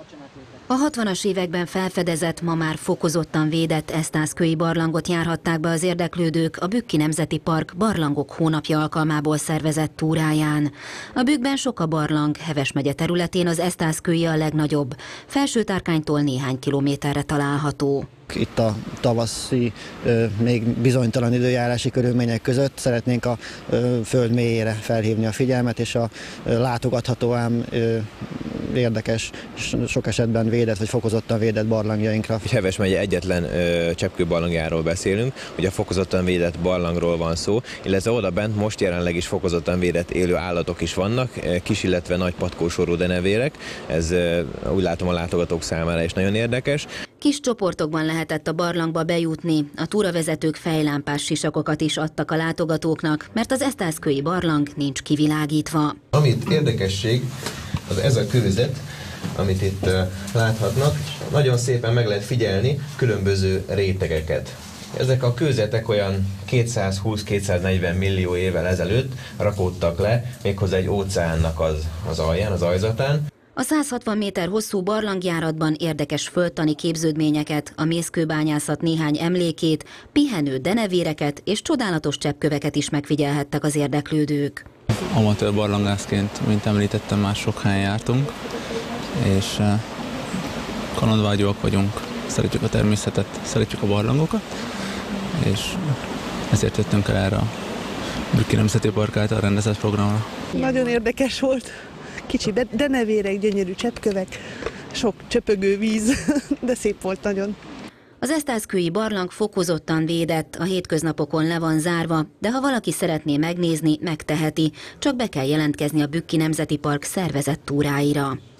A 60-as években felfedezett, ma már fokozottan védett esztászkői barlangot járhatták be az érdeklődők a Bükki Nemzeti Park Barlangok Hónapja alkalmából szervezett túráján. A Bükkben sok a barlang, Heves megye területén az esztászkői a legnagyobb, Felsőtárkánytól néhány kilométerre található. Itt a tavaszi, még bizonytalan időjárási körülmények között szeretnénk a föld mélyére felhívni a figyelmet, és a látogatható ám érdekes, sok esetben védett vagy fokozottan védett barlangjainkra. Heves megye egyetlen cseppkőbarlangjáról beszélünk, hogy a fokozottan védett barlangról van szó, illetve oda bent most jelenleg is fokozottan védett élő állatok is vannak, kis, illetve nagy patkósorú denevérek. Ez úgy látom a látogatók számára is nagyon érdekes. Kis csoportokban lehetett a barlangba bejutni, a túravezetők fejlámpás sisakokat is adtak a látogatóknak, mert az esztászkői barlang nincs kivilágítva. Amit érdekesség, az ez a kőzet, amit itt láthatnak, nagyon szépen meg lehet figyelni különböző rétegeket. Ezek a kőzetek olyan 220-240 millió évvel ezelőtt rakódtak le, méghozzá egy óceánnak az alján, az ajzatán. A 160 méter hosszú barlangjáratban érdekes földtani képződményeket, a mészkőbányászat néhány emlékét, pihenő denevéreket és csodálatos cseppköveket is megfigyelhettek az érdeklődők. Amatőr barlangászként, mint említettem, már sok helyen jártunk, és kalandvágyóak vagyunk, szeretjük a természetet, szeretjük a barlangokat, és ezért jöttünk el erre a Bükki Nemzeti Park által rendezett programra. Nagyon érdekes volt. Kicsi denevérek, gyönyörű cseppkövek, sok csöpögő víz, de szép volt nagyon. Az esztászkői barlang fokozottan védett, a hétköznapokon le van zárva, de ha valaki szeretné megnézni, megteheti, csak be kell jelentkezni a Bükki Nemzeti Park szervezett túráira.